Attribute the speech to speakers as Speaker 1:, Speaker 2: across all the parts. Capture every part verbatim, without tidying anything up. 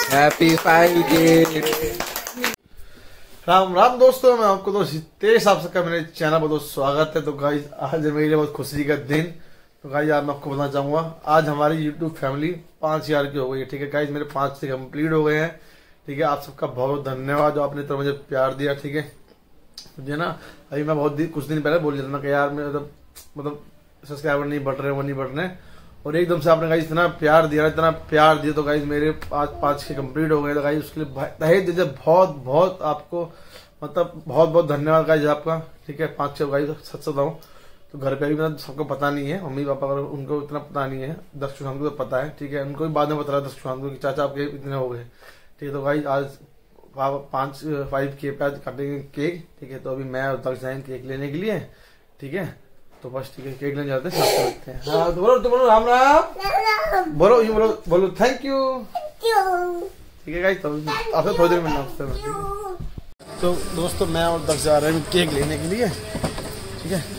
Speaker 1: Happy five के।
Speaker 2: राम राम दोस्तों, मैं आपको तो तेज आप सबका मेरे चैनल पर दोस्त स्वागत है। तो गाइस आज है मेरे बहुत खुशी का दिन। तो गाइस आज मैं आपको बताना चाहूंगा, आज हमारी यूट्यूब फैमिली पांच हजार की हो गई है। ठीक है गाइस, मेरे पांच से कंप्लीट हो गए हैं। ठीक है, आप सबका बहुत बहुत धन्यवाद जो आपने तो मुझे प्यार दिया। ठीक है, मुझे ना अभी मैं बहुत दिन कुछ दिन पहले बोल रहा था कि यार मेरे मतलब मतलब सब्सक्राइबर नहीं बढ़ रहे वो नहीं बढ़ रहे, और एकदम से आपने गाइस इतना प्यार दिया इतना प्यार दिया तो गाइस मेरे पाँच पाँच के कंप्लीट हो गए। तो गाइस उसके लिए तहे दिल से बहुत बहुत आपको मतलब बहुत बहुत धन्यवाद गाइस आपका। ठीक है, पाँच छह गाइस सच सच बताऊं तो घर पे भी मतलब सबको पता नहीं है, मम्मी पापा को उनको इतना पता नहीं है, दस सुशांत को तो पता है। ठीक है, उनको भी बाद में पता दस सुशांत को चाचा आपके इतने हो गए। ठीक है, तो गाइस आज पाँच फाइव के पे आज काटेंगे केक। ठीक है, तो अभी मैं और तक जाएंगे केक लेने के लिए। ठीक है, तो बस ठीक है केक लेने जाते हैं। हाँ तो बोलो तो बोलो राम राम बोलो ये बोलो बोलो थैंक यू। ठीक है गाइस, तो आपसे थोड़ी देर मिलना है। तो दोस्तों मैं और दक्ष जा रहे हैं केक लेने के लिए। ठीक है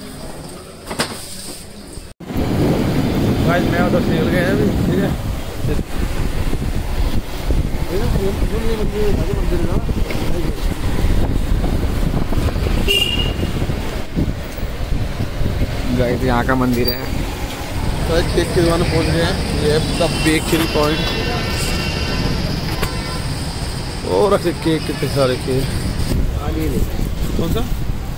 Speaker 2: गाइस, मैं और दक्ष निकल गए हैं अभी। ठीक है
Speaker 1: गाइस यहाँ का मंदिर है।
Speaker 2: तो केक की दुकान पहुंच गए हैं। ये है द बेकरी पॉइंट। और रखे केक कितने सारे केक। कौन सा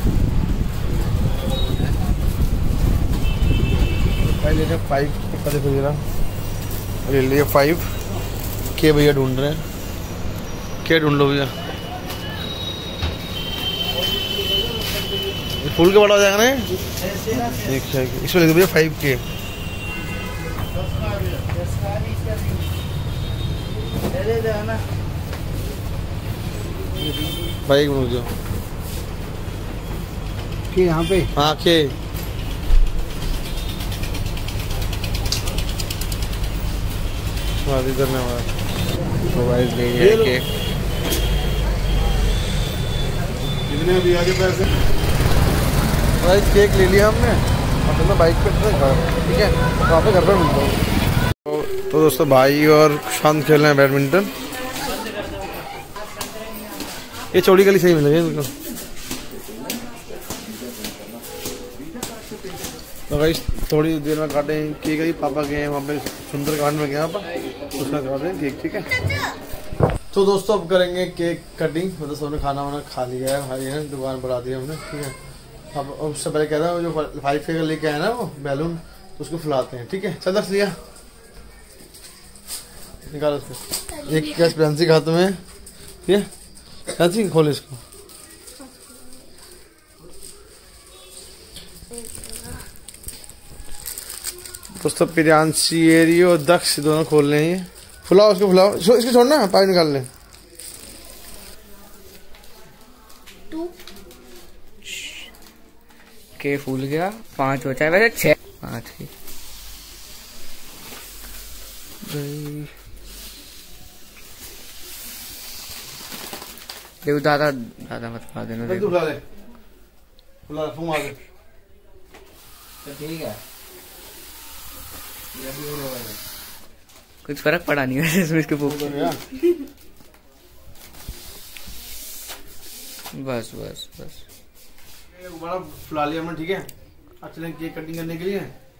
Speaker 2: ले फाइव का देखो जरा, ले लिए फाइव के भैया ढूंढ रहे हैं। क्या ढूंढ लो भैया, फूल के बड़ा हो जाएगा ना एक इसमें लिख भैया फाइव के। भाई जो
Speaker 1: यहाँ पे
Speaker 2: हाँ के इधर में हमारा
Speaker 1: तो गाइस ले लिया केक।
Speaker 2: कितने अभी आगे पैसे गाइस केक ले लिया हमने और तो बाइक पे घर। ठीक है, वहाँ पे घर पे मिलता हूँ। तो, तो दोस्तों भाई और शांत खेल रहे हैं बैडमिंटन। ये चौड़ी गली सही मिलेगी इनको। तो गाइस थोड़ी देर में काटें केक। गई पापा गए हैं वहाँ पे सुंदरकांड में गया पापा, उसमें काट रहे केक। ठीक है, तो दोस्तों अब करेंगे केक कटिंग। मतलब सबने खाना वाना खा लिया है, भाई है दुकान बढ़ा दी हमने। ठीक है, अब उससे पहले कह रहा हूँ जो फाइव फिगर लेके आया ना वो बैलून, तो उसको फुलाते हैं। ठीक है, चल रख लिया निकाल उसको। एक कैश पेंसिल के हाथ में, ठीक है पेंसिल खोल इसको। दोस्तों प्रियांशी एरी और दक्ष दोनों खोल रहे हैं। फुलाओ उसको, फुलाओ इसको छोड़ना पानी निकाल लें।
Speaker 1: के फूल गया, पांच बचा है वैसे छह पांच ही। देखो दादा दादा मत खा देना। देखो
Speaker 2: फुला ले फुला फूम आ दे।
Speaker 1: ठीक है, कुछ फर्क पड़ा नहीं वैसे इसमें इसके फूक। बस बस बस
Speaker 2: बड़ा फुला लिया हमने। ठीक है, अब चलें केक कटिंग करने के लिए।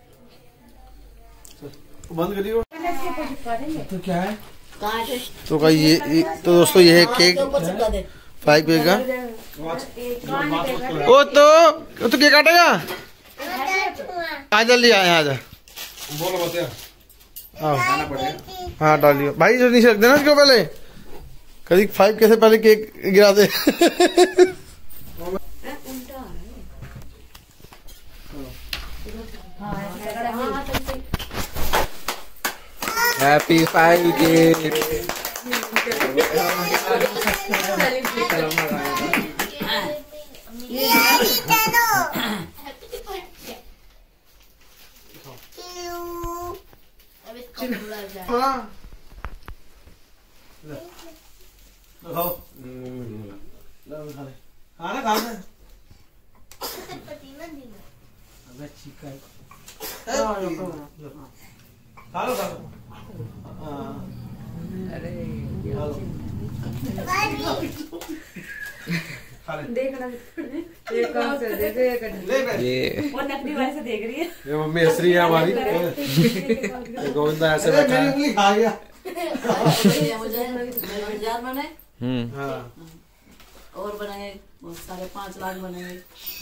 Speaker 2: तो बंद करिए। तो क्या है तो का ये, ये तो दोस्तों ये है केक फाइव केक का। ओ तो तो केक काटेगा आ जल्दी आए आ जा। बोलो बतिया हाँ डालिए भाई, जो नीचे रख देना इसको पहले। कभी फाइव कैसे पहले केक गिरा दे।
Speaker 1: हैप्पी फाइव के।
Speaker 2: खाना खाना खा लो खा लो।
Speaker 3: देखना ये कौन सा देखो ये कर
Speaker 1: ये
Speaker 4: वो नकली वाले से देख रही है।
Speaker 2: ये मम्मी हंस रही है हमारी। गोविंदा ऐसे बैठा है। खा गया।
Speaker 4: मुझे हजार बने
Speaker 1: हम्म
Speaker 2: हाँ
Speaker 4: और बनाए साढ़े पाँच लाख बनेंगे।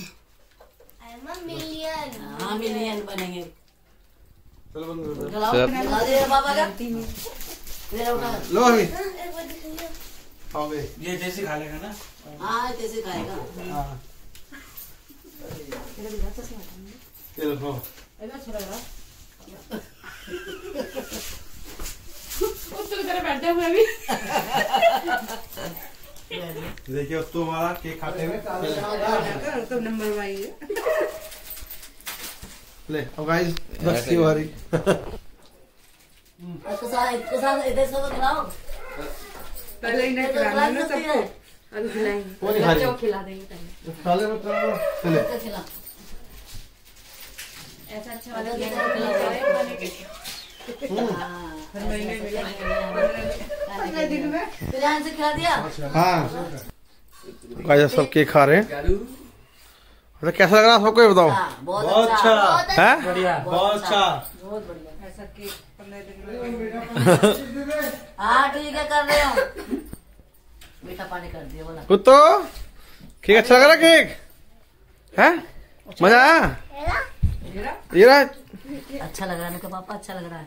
Speaker 5: मिलियन
Speaker 4: हाँ मिलियन बनेंगे।
Speaker 2: चलो बंद कर दो।
Speaker 4: चलाओ
Speaker 1: सब।
Speaker 4: खिला दे बाबा का। ले उठा।
Speaker 2: लो अभी खाओ गए।
Speaker 6: ये जैसे खा लेगा ना।
Speaker 4: हाँ कैसे खाएगा।
Speaker 2: हाँ चलो खाओ।
Speaker 4: अच्छा लग रहा।
Speaker 3: उसको तेरे बैठे हुए अभी
Speaker 2: देखिए अब तो हमारा केक खाते हुए
Speaker 3: तो नंबर वाई है।
Speaker 2: ले अब गाइस बस की बारी।
Speaker 4: इसको साथ इसको साथ इधर से तो खिलाओ।
Speaker 3: पहले इन्हें खिलाना है ना सबको, अभी खिलाएंगे।
Speaker 2: वो नहीं खा रही।
Speaker 3: बच्चों को खिला देंगे पहले।
Speaker 2: खा ले मत करो। चले
Speaker 4: इसको खिला।
Speaker 3: ऐसा अच्छा वाला खिलाने के
Speaker 4: हाँ।
Speaker 3: हर महीने
Speaker 4: खाने के लिए। फिर यहाँ से खिला दिया।
Speaker 2: हाँ गाइस सब केक खा रहे हैं। अरे कैसा लग रहा है सबको ये बताओ।
Speaker 4: हाँ, बहुत
Speaker 6: बहुत
Speaker 4: अच्छा।
Speaker 6: अच्छा।
Speaker 2: हैं?
Speaker 6: बढ़िया बहुत अच्छा।
Speaker 4: बहुत बढ़िया।
Speaker 3: ऐसा केक पंद्रह दिन में
Speaker 4: हाँ ठीक है कर रहे हो। मीठा पानी कर दिया बोला।
Speaker 2: कुत्तो केक अच्छा लग रहा है केक है मजा आया ये रहा।
Speaker 4: अच्छा लग रहा है ना पापा अच्छा लग रहा है।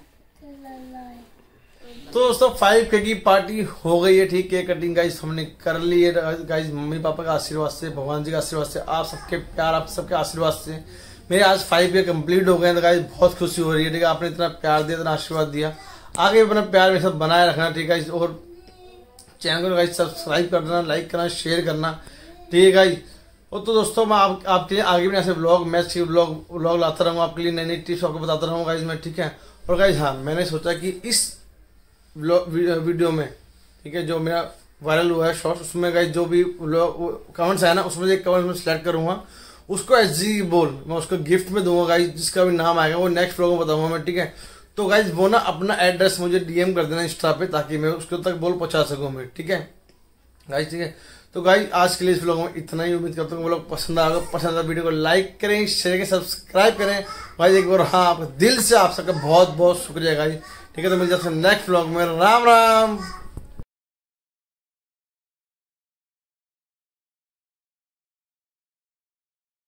Speaker 2: तो दोस्तों फाइव के की पार्टी हो गई है ठीक। केक कटिंग गाइस हमने कर ली है गाइस। मम्मी पापा का आशीर्वाद से, भगवान जी का आशीर्वाद से, आप सबके प्यार, आप सबके आशीर्वाद से मेरे आज फाइव ईयर कंप्लीट हो गए हैं। तो गाइस बहुत खुशी हो रही है ठीक है। आपने इतना प्यार दिया, इतना आशीर्वाद दिया, आगे भी अपना प्यार मेरे साथ बनाए रखना ठीक है। और चैनल को गाइस सब्सक्राइब करना, लाइक करना, शेयर करना ठीक है गाइस। और तो दोस्तों मैं आप, आपके लिए आगे भी ऐसे ब्लॉग मैच ब्लॉग ब्लॉग लाता रहूँगा आपके लिए, नई नई टिप्स आपको बताता रहूँगा गाइस मैं ठीक है। और गाइस हाँ मैंने सोचा कि इस वीडियो में ठीक है जो मेरा वायरल हुआ है शॉर्ट्स, उसमें गाइस जो भी कमेंट्स आया ना उसमें एक कमेंट में सिलेक्ट करूंगा, उसको एस जी बोल मैं उसको गिफ्ट में दूंगा गाइस। जिसका भी नाम आएगा वो नेक्स्ट व्लॉग में बताऊंगा मैं ठीक है। तो गाइस वो ना अपना एड्रेस मुझे डीएम कर देना इंस्टा पे ताकि मैं उसके तक बोल पहुंचा सकूं मैं ठीक है गाइस ठीक है। तो गाइस आज के लिए इस व्लॉग में इतना ही। उम्मीद करता हूँ वो लोग पसंद आएगा। पसंद आए वीडियो को लाइक करें, शेयर करें, सब्सक्राइब करें गाइस एक बार। हाँ आप दिल से आप सबका बहुत बहुत शुक्रिया गाइस ठीक है। तो मिलते हैं नेक्स्ट व्लॉग में। राम राम।